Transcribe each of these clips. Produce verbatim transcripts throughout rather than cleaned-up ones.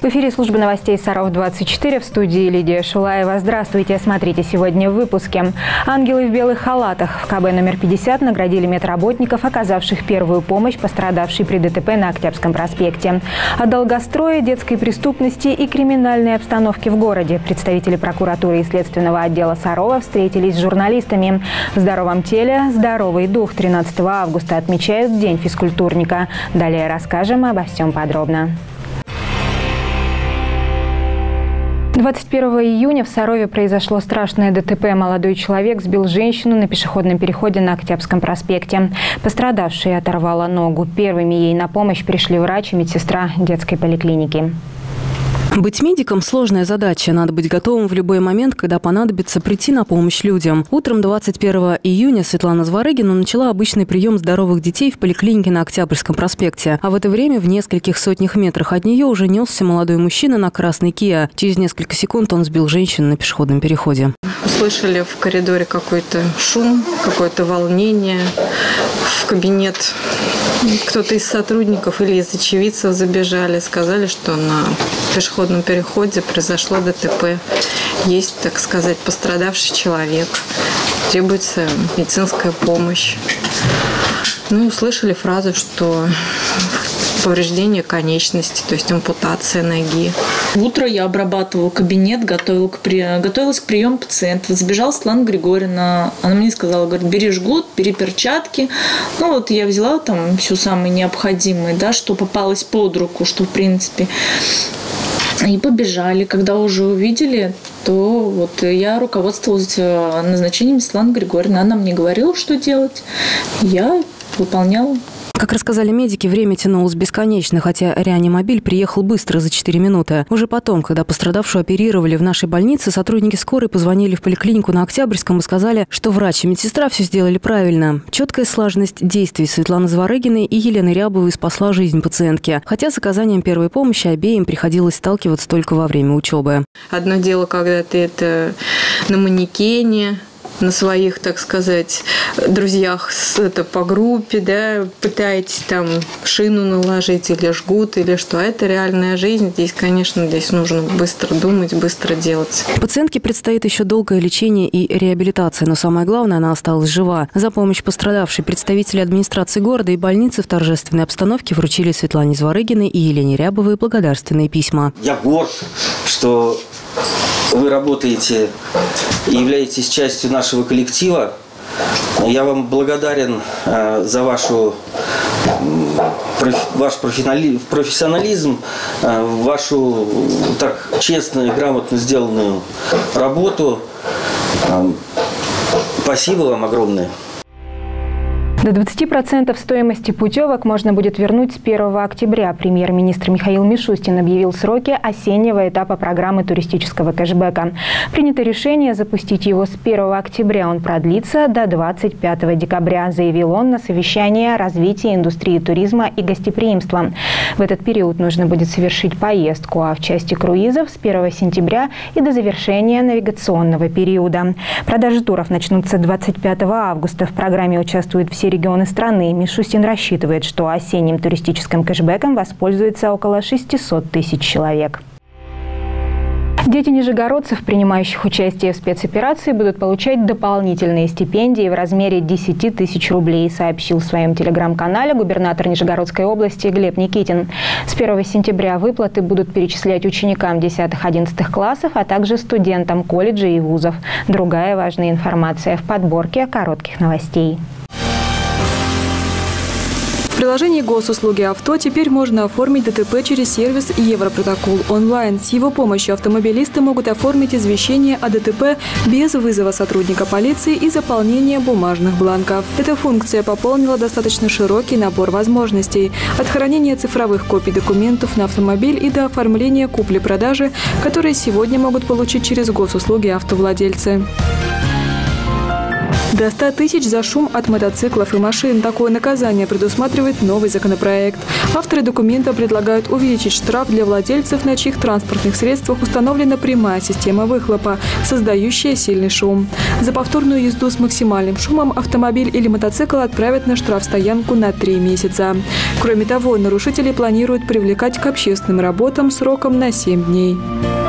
В эфире службы новостей Саров двадцать четыре, в студии Лидия Шулаева. Здравствуйте, смотрите сегодня в выпуске. Ангелы в белых халатах. В ка бэ номер пятьдесят наградили медработников, оказавших первую помощь пострадавшей при дэ тэ пэ на Октябрьском проспекте. О долгострое, детской преступности и криминальной обстановке в городе представители прокуратуры и следственного отдела Сарова встретились с журналистами. В здоровом теле здоровый дух. тринадцатого августа отмечают День физкультурника. Далее расскажем обо всем подробно. двадцать первого июня в Сарове произошло страшное дэ тэ пэ. Молодой человек сбил женщину на пешеходном переходе на Октябрьском проспекте. Пострадавшая оторвала ногу. Первыми ей на помощь пришли врач и медсестра детской поликлиники. Быть медиком – сложная задача. Надо быть готовым в любой момент, когда понадобится прийти на помощь людям. Утром двадцать первого июня Светлана Зворыгина начала обычный прием здоровых детей в поликлинике на Октябрьском проспекте. А в это время в нескольких сотнях метрах от нее уже несся молодой мужчина на красный Киа. Через несколько секунд он сбил женщину на пешеходном переходе. Услышали в коридоре какой-то шум, какое-то волнение. В кабинет кто-то из сотрудников или из очевидцев забежали, сказали, что на пешеходном переходе произошло дэ тэ пэ. Есть, так сказать, пострадавший человек. Требуется медицинская помощь. Ну и услышали фразу, что повреждение конечности, то есть ампутация ноги. Утро я обрабатывала кабинет, готовила к при... готовилась к приему пациента. Забежала Светлана Григорьевна. Она мне сказала, говорит, бери жгут, бери перчатки. Ну вот я взяла там все самое необходимое, да, что попалось под руку, что в принципе. И побежали. Когда уже увидели, то вот я руководствовалась назначением Светланы Григорьевны. Она мне говорила, что делать. Я выполняла. Как рассказали медики, время тянулось бесконечно, хотя реанимобиль приехал быстро, за четыре минуты. Уже потом, когда пострадавшую оперировали в нашей больнице, сотрудники скорой позвонили в поликлинику на Октябрьском и сказали, что врач и медсестра все сделали правильно. Четкая слаженность действий Светланы Зворыгиной и Елены Рябовой спасла жизнь пациентки. Хотя с оказанием первой помощи обеим приходилось сталкиваться только во время учебы. Одно дело, когда ты это на манекене, на своих, так сказать, друзьях это по группе, да, пытаетесь там шину наложить или жгут, или что. А это реальная жизнь. Здесь, конечно, здесь нужно быстро думать, быстро делать. Пациентке предстоит еще долгое лечение и реабилитация, но самое главное, она осталась жива. За помощь пострадавшей представители администрации города и больницы в торжественной обстановке вручили Светлане Зворыгиной и Елене Рябовой благодарственные письма. Я горд, что вы работаете и являетесь частью нашего коллектива. Я вам благодарен э, за вашу, проф, ваш профессионализм, э, вашу так честно и грамотно сделанную работу. Э, спасибо вам огромное. До двадцати процентов стоимости путевок можно будет вернуть с первого октября. Премьер-министр Михаил Мишустин объявил сроки осеннего этапа программы туристического кэшбэка. Принято решение запустить его с первого октября. Он продлится до двадцать пятого декабря, заявил он на совещании о развитии индустрии туризма и гостеприимства. В этот период нужно будет совершить поездку, а в части круизов с первого сентября и до завершения навигационного периода. Продажи туров начнутся двадцать пятого августа. В программе участвуют все регионы страны. Мишустин рассчитывает, что осенним туристическим кэшбэком воспользуется около шестисот тысяч человек. Дети нижегородцев, принимающих участие в спецоперации, будут получать дополнительные стипендии в размере десяти тысяч рублей, сообщил в своем телеграм-канале губернатор Нижегородской области Глеб Никитин. С первого сентября выплаты будут перечислять ученикам десятых-одиннадцатых классов, а также студентам колледжей и вузов. Другая важная информация в подборке коротких новостей. В приложении госуслуги авто теперь можно оформить дэ тэ пэ через сервис Европротокол онлайн. С его помощью автомобилисты могут оформить извещение о дэ тэ пэ без вызова сотрудника полиции и заполнения бумажных бланков. Эта функция пополнила достаточно широкий набор возможностей. От хранения цифровых копий документов на автомобиль и до оформления купли-продажи, которые сегодня могут получить через госуслуги автовладельцы. До ста тысяч за шум от мотоциклов и машин. Такое наказание предусматривает новый законопроект. Авторы документа предлагают увеличить штраф для владельцев, на чьих транспортных средствах установлена прямая система выхлопа, создающая сильный шум. За повторную езду с максимальным шумом автомобиль или мотоцикл отправят на штрафстоянку на три месяца. Кроме того, нарушителей планируют привлекать к общественным работам сроком на семь дней.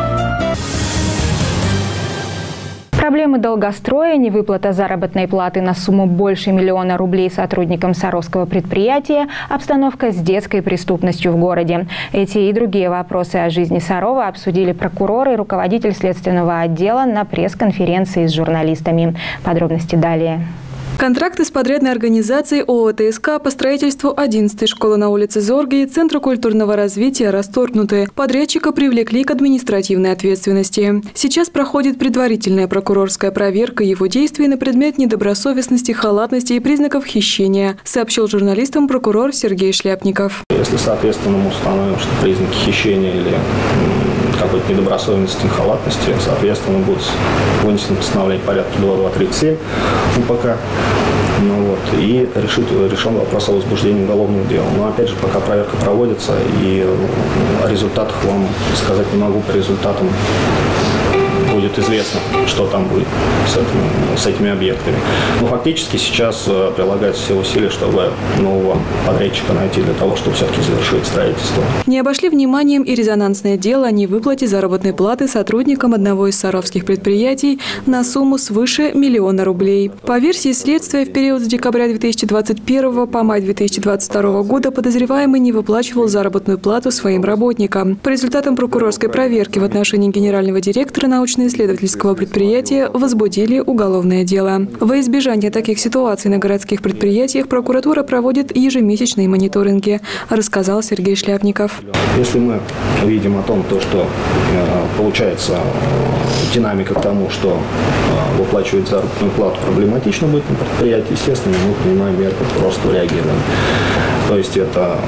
Проблемы долгостроя, невыплата заработной платы на сумму больше миллиона рублей сотрудникам саровского предприятия, обстановка с детской преступностью в городе. Эти и другие вопросы о жизни Сарова обсудили прокурор и руководитель следственного отдела на пресс-конференции с журналистами. Подробности далее. Контракты с подрядной организацией ООО ТСК по строительству одиннадцатой школы на улице Зорге и Центра культурного развития расторгнуты. Подрядчика привлекли к административной ответственности. Сейчас проходит предварительная прокурорская проверка его действий на предмет недобросовестности, халатности и признаков хищения, сообщил журналистам прокурор Сергей Шляпников. Если, соответственно, мы установим, что признаки хищения или какой-то недобросовестности, халатности, соответственно, будет вынесено постановление порядка два два тридцать семь УПК. Ну вот, и решить, решен вопрос о возбуждении уголовного дела. Но опять же, пока проверка проводится, и о результатах вам сказать не могу. По результатам будет известно, что там будет с этими, с этими объектами. Но фактически сейчас прилагаются все усилия, чтобы нового подрядчика найти для того, чтобы все-таки завершить строительство. Не обошли вниманием и резонансное дело о невыплате заработной платы сотрудникам одного из саровских предприятий на сумму свыше миллиона рублей. По версии следствия, в период с декабря две тысячи двадцать первого по май две тысячи двадцать второго года подозреваемый не выплачивал заработную плату своим работникам. По результатам прокурорской проверки в отношении генерального директора научно-исследовательского предприятия возбудили уголовное дело. Во избежание таких ситуаций на городских предприятиях прокуратура проводит ежемесячные мониторинги, рассказал Сергей Шляпников. Если мы видим о том, то, что получается динамика к тому, что выплачивать заработную плату проблематично будет на предприятии, естественно, мы принимаем меры просто реагируем. То есть это,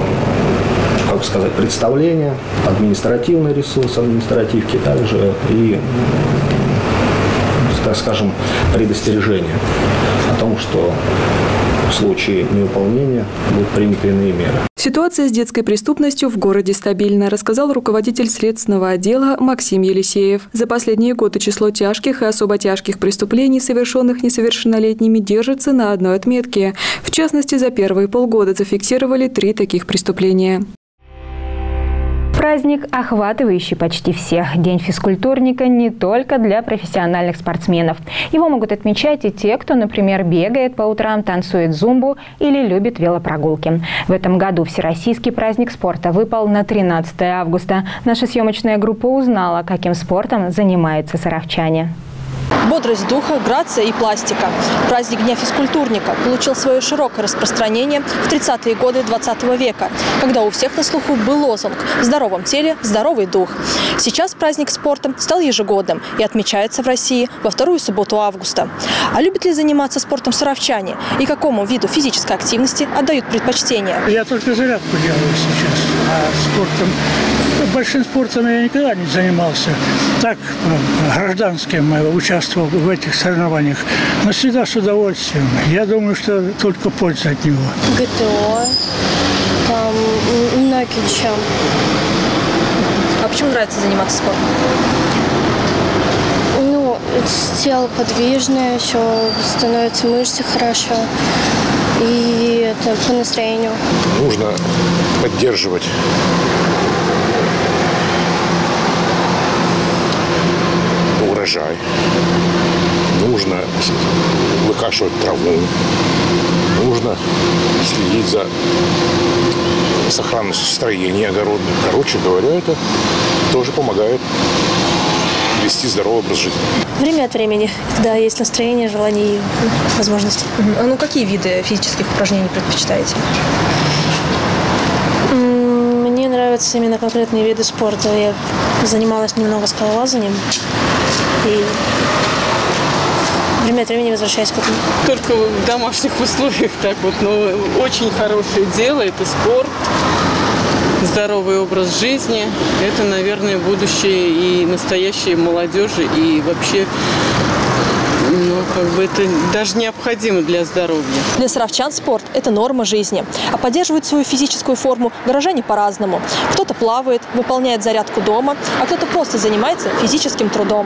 как сказать, представление, административный ресурс административки, также и, так скажем, предостережение о том, что в случае невыполнения будут приняты иные меры. Ситуация с детской преступностью в городе стабильна, рассказал руководитель следственного отдела Максим Елисеев. За последние годы число тяжких и особо тяжких преступлений, совершенных несовершеннолетними, держится на одной отметке. В частности, за первые полгода зафиксировали три таких преступления. Праздник, охватывающий почти всех. День физкультурника не только для профессиональных спортсменов. Его могут отмечать и те, кто, например, бегает по утрам, танцует зумбу или любит велопрогулки. В этом году Всероссийский праздник спорта выпал на тринадцатое августа. Наша съемочная группа узнала, каким спортом занимаются саровчане. Бодрость духа, грация и пластика. Праздник Дня физкультурника получил свое широкое распространение в тридцатые годы двадцатого века, когда у всех на слуху был лозунг «В здоровом теле – здоровый дух». Сейчас праздник спорта стал ежегодным и отмечается в России во вторую субботу августа. А любят ли заниматься спортом саровчане и какому виду физической активности отдают предпочтение? Я только зарядку делаю сейчас, а спортом, большим спортом я никогда не занимался. Так, гражданским участвовал в этих соревнованиях, но всегда с удовольствием. Я думаю, что только польза от него. ГТО, там многие чем. А почему нравится заниматься спортом? Ну, тело подвижное, еще становятся мышцы хорошо. И это по настроению. Нужно поддерживать урожай. Нужно выкашивать траву. Нужно следить за сохранностью строения огородных. Короче говоря, это тоже помогает вести здоровый образ жизни. Время от времени, когда есть настроение, желание и возможности. А ну какие виды физических упражнений предпочитаете? Мне нравятся именно конкретные виды спорта. Я занималась немного скалолазанием и время от времени возвращаюсь к этому. Только в домашних условиях так вот, но очень хорошее дело, это спорт, здоровый образ жизни. Это, наверное, будущее и настоящей молодежи, и вообще ну, как бы это даже необходимо для здоровья. Для саровчан спорт – это норма жизни. А поддерживать свою физическую форму горожане по-разному. Кто-то плавает, выполняет зарядку дома, а кто-то просто занимается физическим трудом.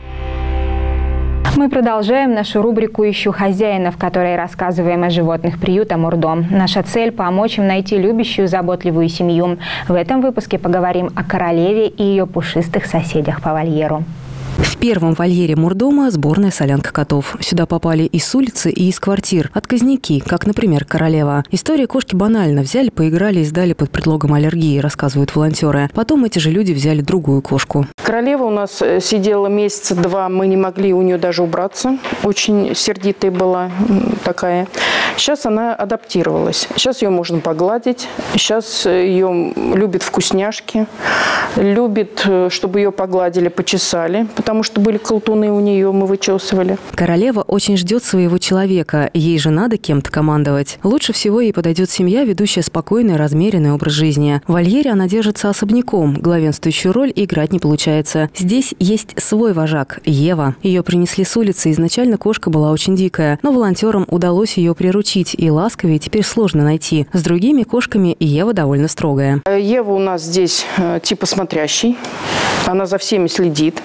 Мы продолжаем нашу рубрику «Ищу хозяина», в которой рассказываем о животных приюта «Мурдом». Наша цель – помочь им найти любящую, заботливую семью. В этом выпуске поговорим о королеве и ее пушистых соседях по вольеру. В первом вольере Мурдома сборная солянка котов. Сюда попали и с улицы, и из квартир. Отказники, как, например, королева. История кошки банальна. Взяли, поиграли и сдали под предлогом аллергии, рассказывают волонтеры. Потом эти же люди взяли другую кошку. Королева у нас сидела месяца два, мы не могли у нее даже убраться. Очень сердитая была такая. Сейчас она адаптировалась. Сейчас ее можно погладить. Сейчас ее любит вкусняшки. Любит, чтобы ее погладили, почесали. Потому что были колтуны у нее, мы вычесывали. Королева очень ждет своего человека. Ей же надо кем-то командовать. Лучше всего ей подойдет семья, ведущая спокойный, размеренный образ жизни. В вольере она держится особняком. Главенствующую роль играть не получается. Здесь есть свой вожак – Ева. Ее принесли с улицы. Изначально кошка была очень дикая. Но волонтерам удалось ее приручить. И ласковее теперь сложно найти. С другими кошками Ева довольно строгая. Ева у нас здесь типа смотрящий. Она за всеми следит.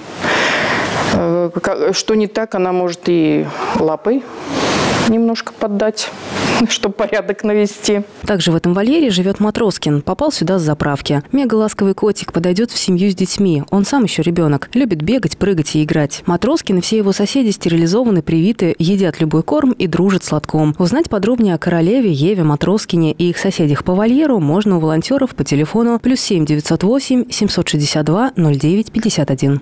Что не так, она может и лапой немножко поддать, чтобы порядок навести. Также в этом вольере живет Матроскин. Попал сюда с заправки. Мега-ласковый котик подойдет в семью с детьми. Он сам еще ребенок. Любит бегать, прыгать и играть. Матроскин и все его соседи стерилизованы, привиты, едят любой корм и дружат с лотком. Узнать подробнее о королеве, Еве, Матроскине и их соседях по вольеру можно у волонтеров по телефону плюс семь девятьсот восемь семьсот шестьдесят два ноль девять пятьдесят один.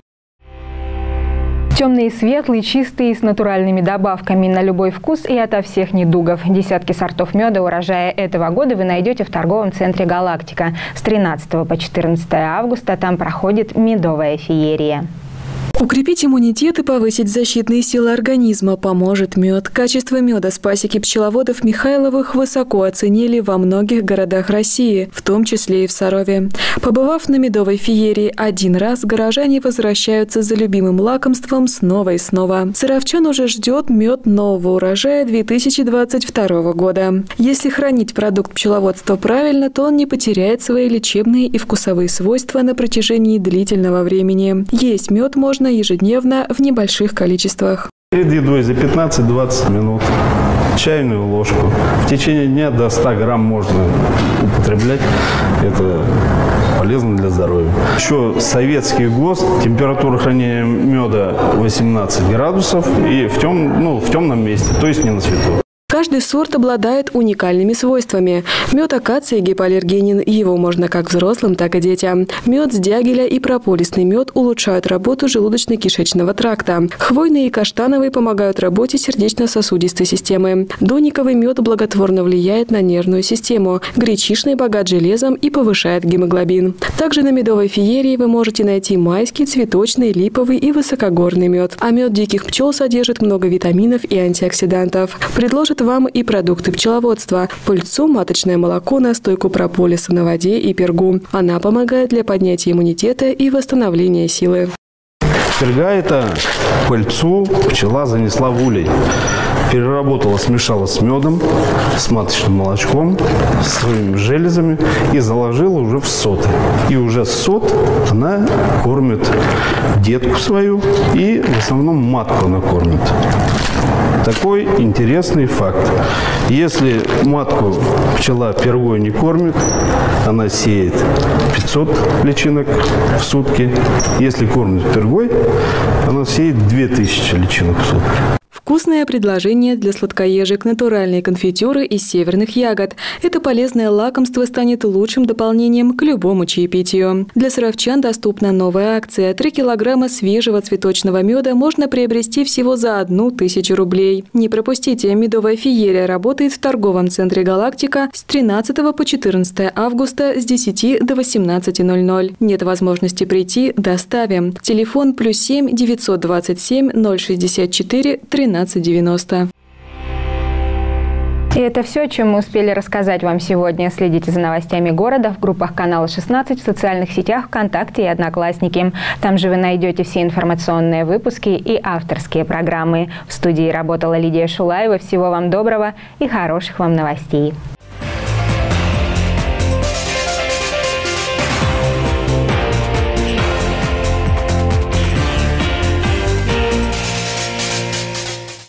Темные и светлые, чистые, с натуральными добавками на любой вкус и ото всех недугов. Десятки сортов меда урожая этого года вы найдете в торговом центре «Галактика». С тринадцатого по четырнадцатое августа там проходит медовая феерия. Укрепить иммунитет и повысить защитные силы организма поможет мед. Качество меда с пасеки пчеловодов Михайловых высоко оценили во многих городах России, в том числе и в Сарове. Побывав на медовой феерии один раз, горожане возвращаются за любимым лакомством снова и снова. Саровчан уже ждет мед нового урожая две тысячи двадцать второго года. Если хранить продукт пчеловодства правильно, то он не потеряет свои лечебные и вкусовые свойства на протяжении длительного времени. Есть мед можно ежедневно в небольших количествах. Перед едой за пятнадцать-двадцать минут чайную ложку. В течение дня до ста грамм можно употреблять. Это полезно для здоровья. Еще советский ГОСТ, температура хранения меда восемнадцать градусов и в, тем, ну, в темном месте, то есть не на свету. Каждый сорт обладает уникальными свойствами. Мед акации гипоаллергенен, его можно как взрослым, так и детям. Мед с дягеля и прополисный мед улучшают работу желудочно-кишечного тракта. Хвойный и каштановый помогают работе сердечно-сосудистой системы. Дониковый мед благотворно влияет на нервную систему. Гречишный богат железом и повышает гемоглобин. Также на медовой феерии вы можете найти майский, цветочный, липовый и высокогорный мед. А мед диких пчел содержит много витаминов и антиоксидантов. Предложит вам и продукты пчеловодства. Пыльцу, маточное молоко, настойку прополиса на воде и пергу. Она помогает для поднятия иммунитета и восстановления силы. Перга – это пыльцу пчела занесла в улей. Переработала, смешала с медом, с маточным молочком, с своими железами и заложила уже в соты. И уже сот она кормит детку свою и в основном матку она кормит. Такой интересный факт. Если матку пчела пергой не кормит, она сеет пятьсот личинок в сутки. Если кормит пергой, она сеет две тысячи личинок в сутки. Вкусное предложение для сладкоежек – натуральные конфитюры из северных ягод. Это полезное лакомство станет лучшим дополнением к любому чаепитию. Для саровчан доступна новая акция. три килограмма свежего цветочного меда можно приобрести всего за одну тысячу рублей. Не пропустите, медовая феерия работает в торговом центре «Галактика» с тринадцатого по четырнадцатое августа с десяти до восемнадцати ноль-ноль. Нет возможности прийти – доставим. Телефон плюс семь девятьсот двадцать семь ноль шестьдесят четыре тринадцать девяносто. И это все, о чем мы успели рассказать вам сегодня. Следите за новостями города в группах канала шестнадцать, в социальных сетях ВКонтакте и Одноклассники. Там же вы найдете все информационные выпуски и авторские программы. В студии работала Лидия Шулаева. Всего вам доброго и хороших вам новостей.